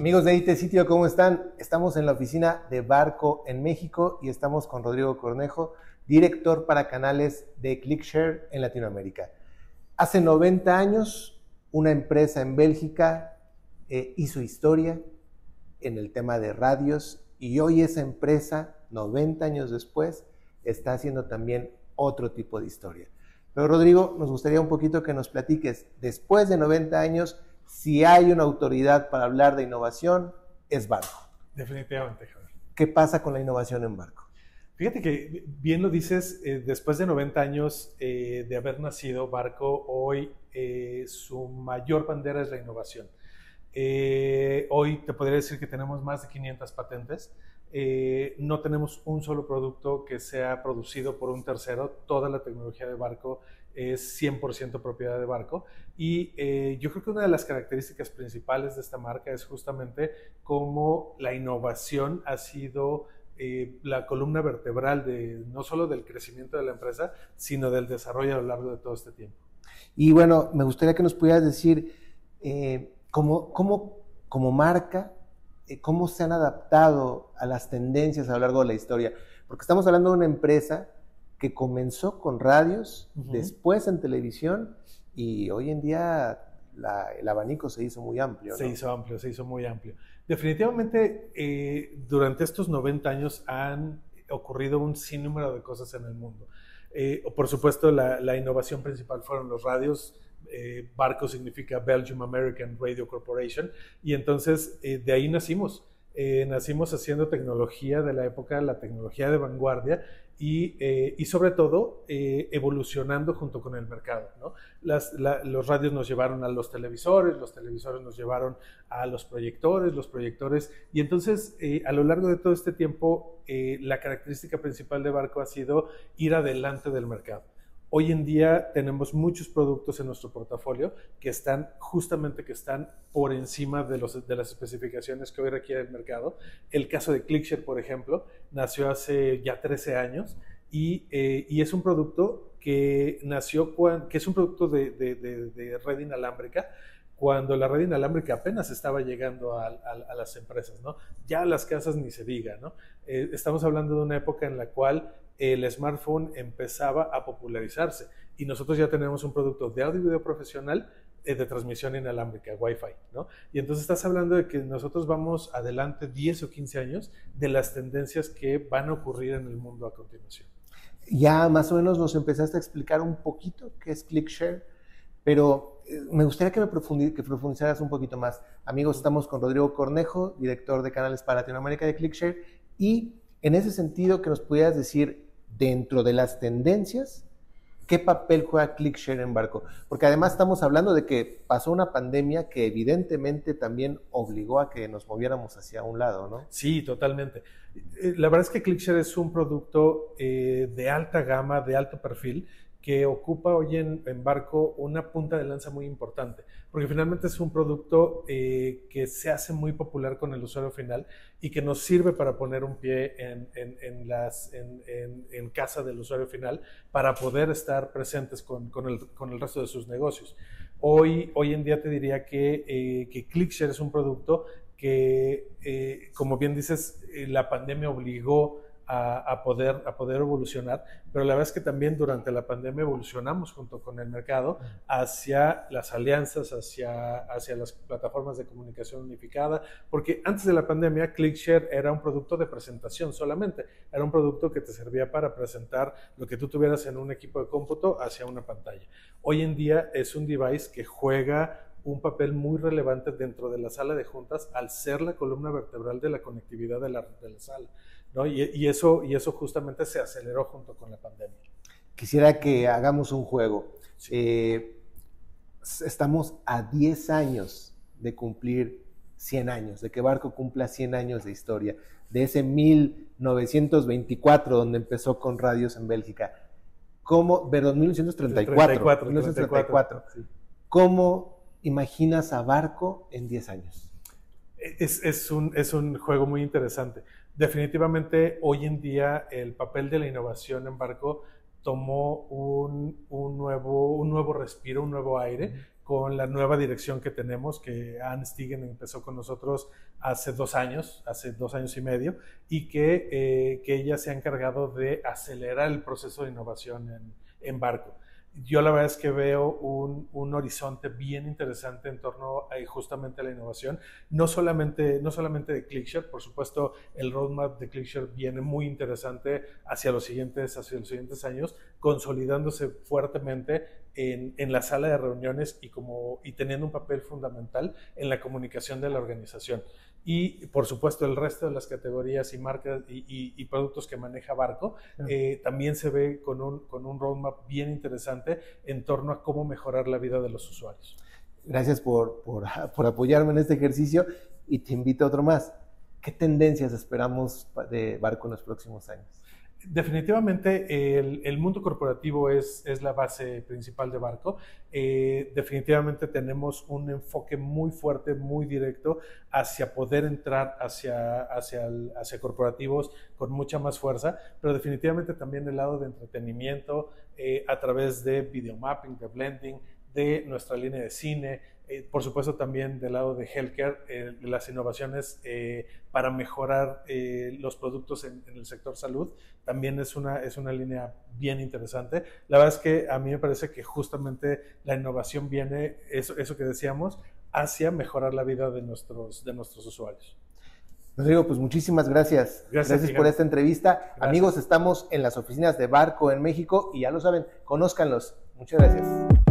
Amigos de IT Sitio, ¿cómo están? Estamos en la oficina de Barco en México y estamos con Rodrigo Cornejo, director para canales de ClickShare en Latinoamérica. Hace 90 años, una empresa en Bélgica hizo historia en el tema de radios y hoy esa empresa, 90 años después, está haciendo también otro tipo de historia. Pero Rodrigo, nos gustaría un poquito que nos platiques, después de 90 años, si hay una autoridad para hablar de innovación, es Barco. Definitivamente, Javier. ¿Qué pasa con la innovación en Barco? Fíjate que bien lo dices, después de 90 años de haber nacido, Barco hoy su mayor bandera es la innovación. Hoy te podría decir que tenemos más de 500 patentes. No tenemos un solo producto que sea producido por un tercero. Toda la tecnología de Barco es 100% propiedad de Barco. Y yo creo que una de las características principales de esta marca es justamente cómo la innovación ha sido la columna vertebral de no solo del crecimiento de la empresa, sino del desarrollo a lo largo de todo este tiempo. Y bueno, me gustaría que nos pudieras decir como marca, cómo se han adaptado a las tendencias a lo largo de la historia. Porque estamos hablando de una empresa que comenzó con radios, después en televisión, y hoy en día el abanico se hizo muy amplio, ¿no? Se hizo muy amplio. Definitivamente, durante estos 90 años han ocurrido un sinnúmero de cosas en el mundo. Por supuesto, la innovación principal fueron los radios. Barco significa Belgium American Radio Corporation, y entonces de ahí nacimos. Nacimos haciendo tecnología de la época, la tecnología de vanguardia, y sobre todo evolucionando junto con el mercado, ¿no? Los radios nos llevaron a los televisores nos llevaron a los proyectores, y entonces a lo largo de todo este tiempo la característica principal de Barco ha sido ir adelante del mercado. Hoy en día tenemos muchos productos en nuestro portafolio que están por encima de las especificaciones que hoy requiere el mercado. El caso de ClickShare, por ejemplo, nació hace ya 13 años y es un producto que es un producto de red inalámbrica, cuando la red inalámbrica apenas estaba llegando a las empresas, ¿no? Ya a las casas ni se diga, ¿no? Estamos hablando de una época en la cual el smartphone empezaba a popularizarse y nosotros ya tenemos un producto de audio y video profesional de transmisión inalámbrica, Wi-Fi, ¿no? Y entonces estás hablando de que nosotros vamos adelante 10 o 15 años de las tendencias que van a ocurrir en el mundo a continuación. Ya más o menos nos empezaste a explicar un poquito qué es ClickShare, pero me gustaría que profundizaras un poquito más. Amigos, estamos con Rodrigo Cornejo, director de canales para Latinoamérica de ClickShare, y en ese sentido que nos pudieras decir, dentro de las tendencias, ¿qué papel juega ClickShare en Barco? Porque además estamos hablando de que pasó una pandemia que evidentemente también obligó a que nos moviéramos hacia un lado, ¿no? Sí, totalmente. La verdad es que ClickShare es un producto de alta gama, de alto perfil, que ocupa hoy en Barco una punta de lanza muy importante, porque finalmente es un producto que se hace muy popular con el usuario final y que nos sirve para poner un pie en casa del usuario final para poder estar presentes con el resto de sus negocios. Hoy en día te diría que ClickShare es un producto que, como bien dices, la pandemia obligó a poder evolucionar, pero la verdad es que también durante la pandemia evolucionamos junto con el mercado hacia las alianzas, hacia las plataformas de comunicación unificada, porque antes de la pandemia ClickShare era un producto de presentación solamente, era un producto que te servía para presentar lo que tú tuvieras en un equipo de cómputo hacia una pantalla. Hoy en día es un device que juega un papel muy relevante dentro de la sala de juntas al ser la columna vertebral de la conectividad de la sala, ¿no? Y eso justamente se aceleró junto con la pandemia. Quisiera que hagamos un juego. Sí. Estamos a 10 años de cumplir 100 años, de que Barco cumpla 100 años de historia, de ese 1924 donde empezó con radios en Bélgica. Perdón, 1934. 1934. Sí. ¿Cómo imaginas a Barco en 10 años? Es un juego muy interesante. Definitivamente, hoy en día, el papel de la innovación en Barco tomó un nuevo respiro, un nuevo aire, con la nueva dirección que tenemos, que Anne Stigen empezó con nosotros hace 2 años y medio, y que ella se ha encargado de acelerar el proceso de innovación en Barco. Yo la verdad es que veo un horizonte bien interesante en torno a justamente a la innovación, no solamente de ClickShare. Por supuesto el roadmap de ClickShare viene muy interesante hacia los siguientes años, consolidándose fuertemente en la sala de reuniones y teniendo un papel fundamental en la comunicación de la organización. Y por supuesto el resto de las categorías y marcas y productos que maneja Barco también se ve con un roadmap bien interesante en torno a cómo mejorar la vida de los usuarios. Gracias por apoyarme en este ejercicio, y te invito a otro más. ¿Qué tendencias esperamos de Barco en los próximos años? Definitivamente el mundo corporativo es la base principal de Barco. Definitivamente tenemos un enfoque muy fuerte, muy directo hacia poder entrar hacia corporativos con mucha más fuerza, pero definitivamente también el lado de entretenimiento a través de video mapping, de blending, de nuestra línea de cine, por supuesto también del lado de healthcare, las innovaciones para mejorar los productos en el sector salud, también es una línea bien interesante. La verdad es que a mí me parece que justamente la innovación viene, eso que decíamos, hacia mejorar la vida de nuestros usuarios. Rodrigo, pues muchísimas gracias. Gracias por esta entrevista. Gracias. Amigos, estamos en las oficinas de Barco en México y ya lo saben, conózcanlos. Muchas gracias.